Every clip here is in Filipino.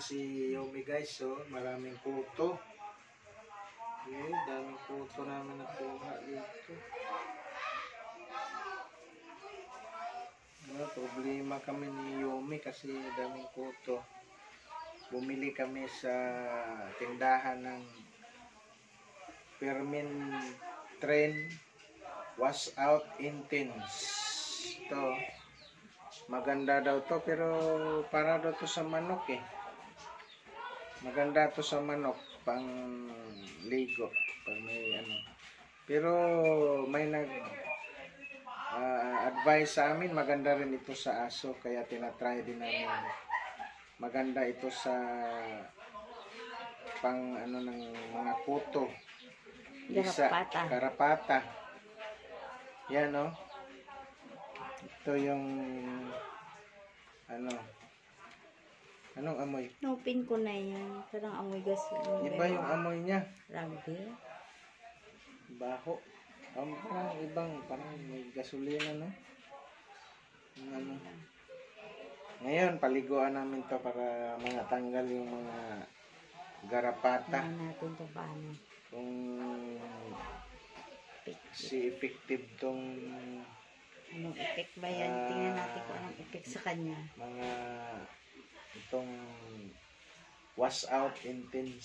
si Yumi guys. So, maraming kuto. Okay, daming kuto namin nakuha dito. Problema kami ni Yumi kasi daming kuto. Bumili kami sa tindahan ng Permin Train Wash Out Intense. Ito, maganda daw to pero para daw to sa manok eh. Maganda to sa manok pang ligo pag may ano. Pero may nag advice sa amin maganda rin ito sa aso kaya tinatry din namin. Maganda ito sa pang ano ng mga kuto. Karapata. Yan no. Ito yung ano. Anong amoy? Nopin ko na yan. Parang amoy gas. Iba yung amoy niya. Rugby. Baho. Parang ibang, parang may gasolina no. Ano. Ngayon, paliguan namin to para mga tanggal yung mga garapata. Tingnan natin to paano. Kung si effective tong anong effect ba yan? Tingnan natin kung anong effect sa kanya. Mga itong wash out intense.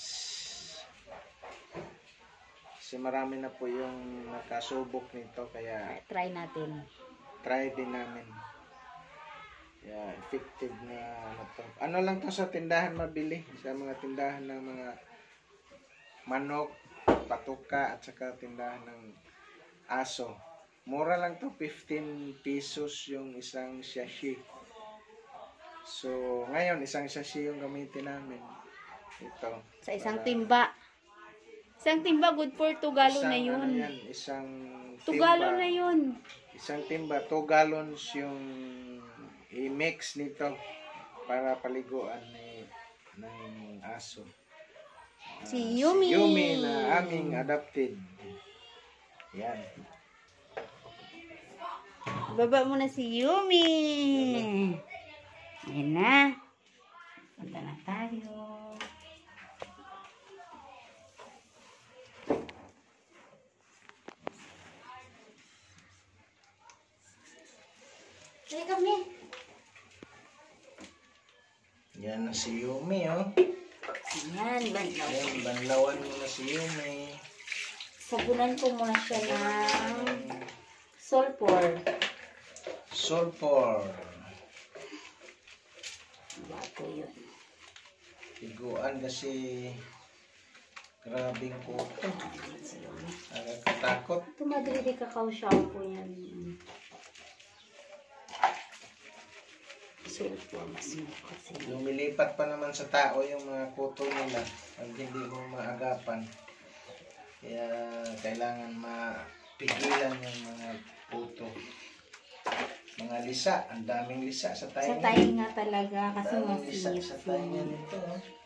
Kasi marami na po yung nakasubok nito kaya try natin. Try din namin. Yeah, effective na ano to. Ano lang to sa tindahan mabili. Sa mga tindahan ng mga manok, patuka at saka tindahan ng aso. Mura lang to, 15 pesos yung isang sachet. So, ngayon isang sachet yung gamitin namin. Ito. Sa isang timba. Isang timba good for 2 galon na yun. Ano yan, isang 2 galon na yun. Isang timba, 2 gallons yung i-mix nito para paliguan ng aso. Si Yumi. Si Yumi na aming adopted. Yan. Baba mo na si Yumi. Ayan na. Punta na tayo. Ay kami. Yan na si Yumi, oh. Ayan, banlaw. Ayan, banlawan mo na si Yumi. Sabunan ko muna siya ng sulfur. Sulfur. Bago yun. Tiguan kasi grabing kuto. Nakakatakot. Ito madridi kakao shampoo yan. Sulfur mas kasi. Lumilipat pa naman sa tao yung mga kuto nila pag hindi mo maagapan. Kaya kailangan mapigilan yung mga kuto. Mga lisa, ang daming lisa sa tayo. Sa tayo nga talaga kasi daming lisa masip. sa tayo nito.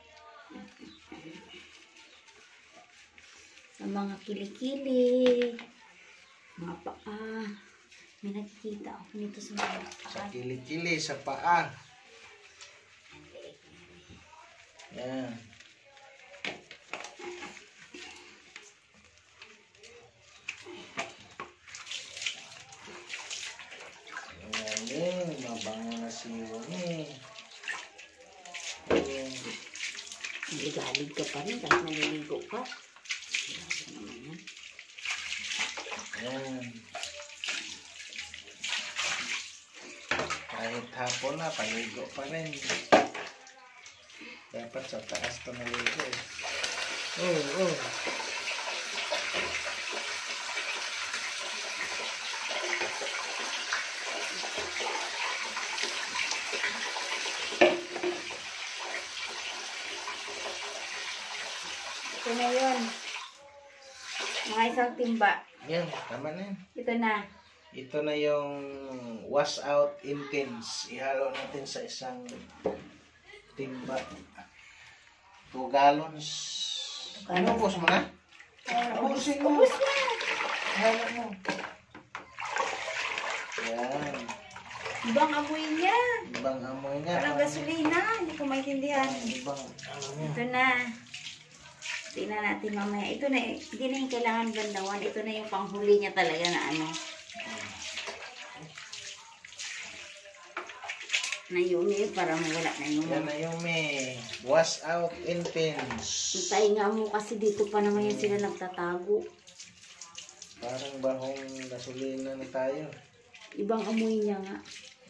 Ang mga kilikili, mga paa. May nakikita ako nito sa mga paa. Sa kilikili, sa paa. Yan. Ayan, mabango na si Yumi. Ligalig ka pa rin kahit naliligo ka. Ayan. Kahit hapon na, paligo pa rin. Dapat sa taas ito naligo eh. Oh. Ito na yun. Mga isang timba. Yan, tama na yan. Ito na. Ito na yung wash out intense. Ihalo natin sa isang timba. 2 gallons. Ano, ubos mo na? Ubusin mo. Ubus na. Ihalo mo. Yan. Ibang amoy niya. Ibang amoy niya. Parang gasolina. Hindi ko maintindihan. Ibang ano niya. Ito na. Tingnan natin mamaya. Ito na, hindi na yung kailangan bandawan. Ito na yung panghuli niya talaga na ano. Na Yumi, parang wala na yung... Yan na Yumi. Wash out in pins. Itay nga mo kasi dito pa naman yan sila nagtatago. Parang bahong gasolina na tayo. Ibang amoy niya nga.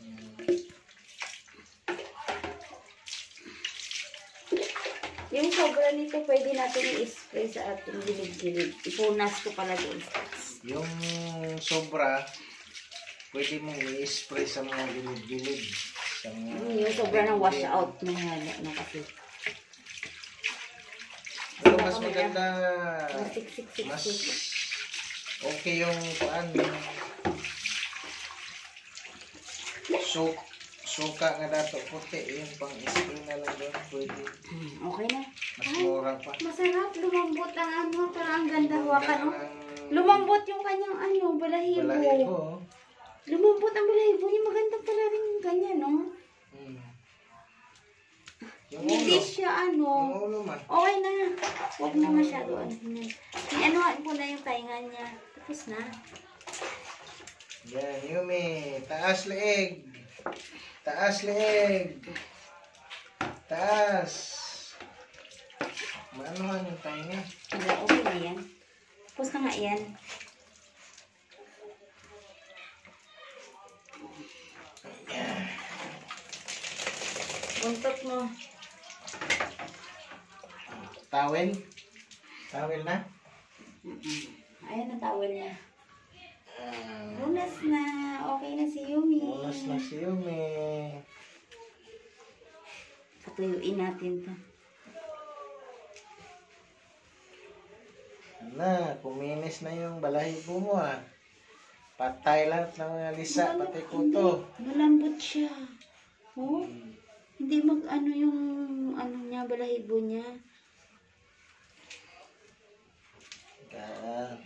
Yung sobra nito, pwede natin i-spray sa ating gilid-gilid. Ipunas ko pala doon. Yung sobra, pwede mong i-spray sa mga gilid-gilid. Yung sobra ng wash out na yan kasi. Pero mas maganda, Siksik-siksik. mas okay yung suka nga dato puti, yung pang-spray na lang doon, pwede. Okay na. Mas mura pa. Masarap, lumambot ang ano, parang ang ganda hawakan. No? Lumambot yung kanyang ano, balahibo. Balahibo. Lumambot ang balahibo niya, maganda pala rin ganyan, no? Yung Hindi ulo. siya ano. Yung ulo man. Okay na. Huwag na masyado. Ianuhan ko na yung tainga niya. Tapos na. Yan, Yumi. Taas leeg. Taas leeg. Taas. Maanuhan yung tainga. Okay na yan. Tapos na nga yan. Buntot mo. Towel. Towel na. Ayan ang tawel niya. Lunas na. Okay na si Yumi. Ulas na si Yumi. Patuyuin natin to. Na, kuminis na yung balahibo mo ah. Patay lahat ng mga lisa, pati kuto. Malambot siya. Oh? Hindi mag ano yung ano niya, balahibo niya. Yan.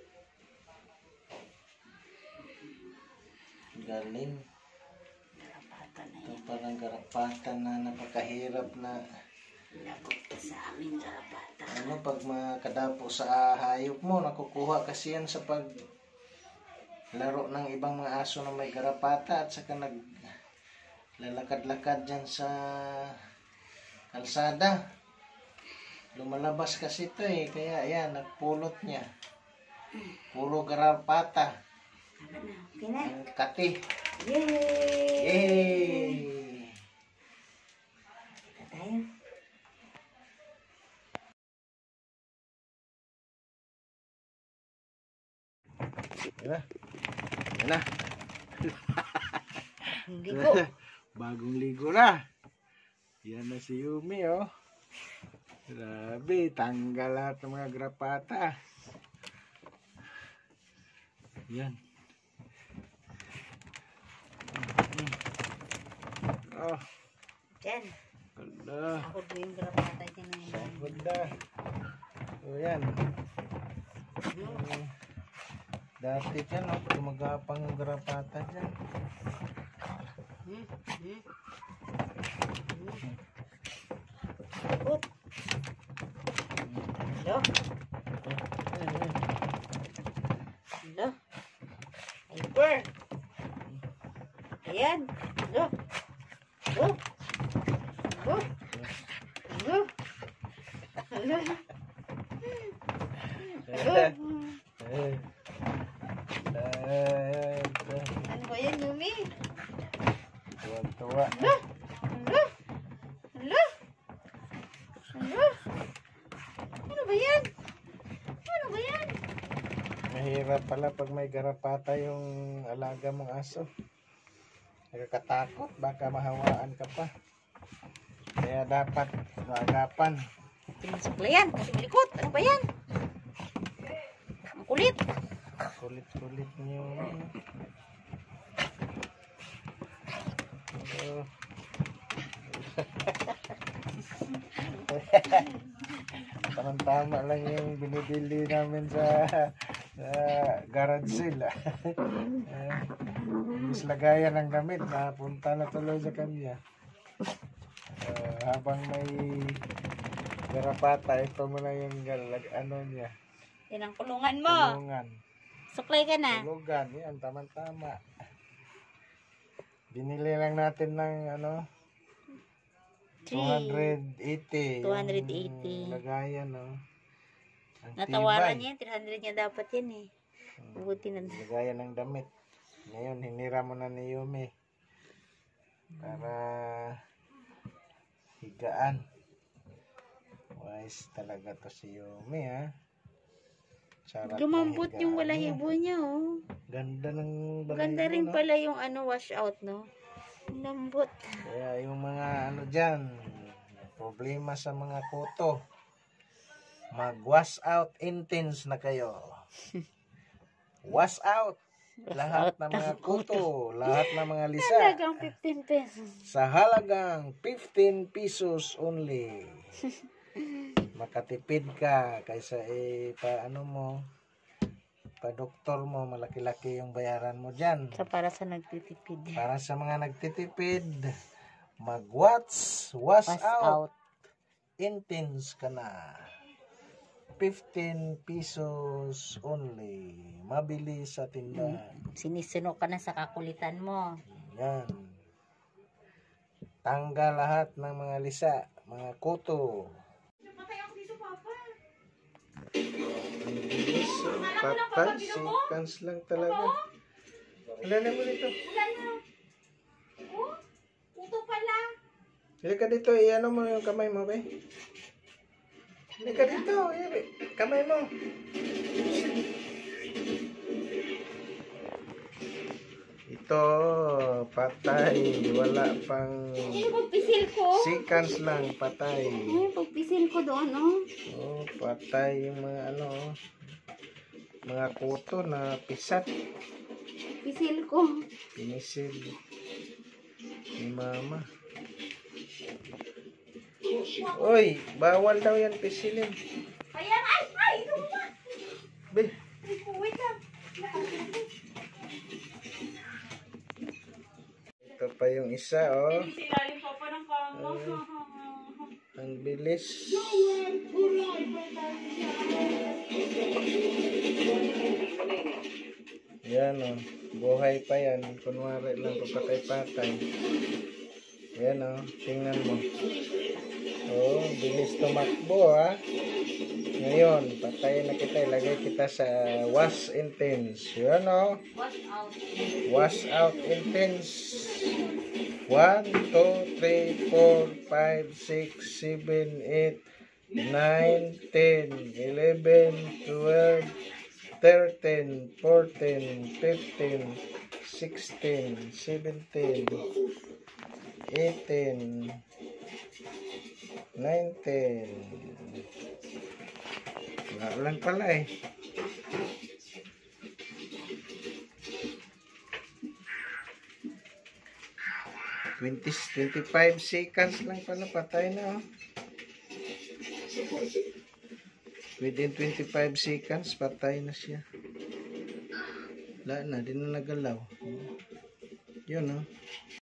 Galing. Garapatan na Ito yan. parang garapatan na napakahirap na. Lagot ka sa amin, garapatan. Ano, pag makadapo sa hayop mo, nakukuha kasi yan sa pag laro ng ibang mga aso na may garapata at saka naglalakad-lakad dyan sa kalsada. Lumalabas kasi ito eh, kaya yan, nagpulot niya. Puro garapata. Tama na, okay na. Ang kati. Yay! Yay! Ito tayo. Yan na. Yan na. Ligo. Bagong ligo na. Yan na si Yumi oh. Grabe, tanggal lahat ng mga grapata. Yan. Oh, Diyan. ala. Ako doon yung garapatan niya na yun. Sagod na. So yan. Dati dyan, oh, gumagapang yung garapata dyan. Good. Hello? Hello? Hyper. Ayan. Hello? Hello? Hello? Hello? Hello? Hello? Ano ba yan, Yumi? Tuwa-tuwa. Hello? Hello? Hello? Hello? Ano ba yan? Ano ba yan? Mahirap pala pag may garapata yung alaga mong aso. Nakakatakot, baka mahawaan ka pa. Kaya dapat maagapan. Pinasuklayan, kasi likot. Ano ba yan? Ang kulit. Kulit-kulit niyo. Parang tama lang yung binibili namin sa garage sale. Hindi Tapos lagayan ng damit na punta na tuloy sa kanya. Habang may garapata, ito mo na yung ano niya. Yan ang kulungan mo. Tulungan. Suklay ka na. Tulugan. Yan, tama-tama. Binili lang natin ng ano, 280. 280. Yung lagayan, no. Ang Natawaran tibay. niya, 300 niya dapat yan eh. Buti na. Lagayan ng damit. Ngayon, hinira mo na ni Yumi. Para higaan. Wise talaga to si Yumi, ha. Sarap Lumambot na yung higaan balahibo niya, oh. Ganda ng balahibo, Ganda rin no? pala yung ano, wash out, no? Lambot. Kaya yung mga ano dyan, problema sa mga kuto, mag-wash out intense na kayo. Wash out. Lahat ng mga kuto, lahat ng mga lisa. Talagang 15 pesos. Sa halagang 15 pesos only. Makatipid ka kaysa pa-ano mo, pa-doktor mo, malaki-laki yung bayaran mo dyan. So, para sa nagtitipid. Para sa mga nagtitipid, wash out. Intense ka na. 15 pesos only. Mabili sa tindahan. Sinisino ka na sa kakulitan mo. Yan. Tanggal lahat ng mga lisa, mga kuto. Ang bilis, patay, seconds lang talaga. Wala na mo dito. Ito pala. Halika dito, i-ano mo yung kamay mo, be. Halika dito, kamay mo. Ito, patay, wala pang Ano pagpisil ko? seconds lang, patay. Ano pagpisil ko doon, oh? Oh, patay yung mga ano, mga kuto na pisat, Pisil ko. pinisil ni mama. Oy, bawal daw yan pisilin. Ayan, ay, ito ba? Be, Wait lang. ito pa yung isa, oh. Silalim pa pa ng kama. Ang bilis. Yan, oh. Buhay pa yan. Kunwari lang papatay-patay. Yan, oh. Tingnan mo. Oh, bilis tumakbo, ha. Ngayon, patayin na kita. Ilagay kita sa wash intense. Yan, oh. Wash out. Wash out intense. 1, 2, 3, 4, 5, 6, 7, 8, 9, 10, 11, 12, 13, 14, 15, 16, 17, 18, 19. Wala lang pala eh. 25 seconds lang pala, patay na, oh. Within 25 seconds, patay na siya. Wala na, di na nagalaw. Yun, oh.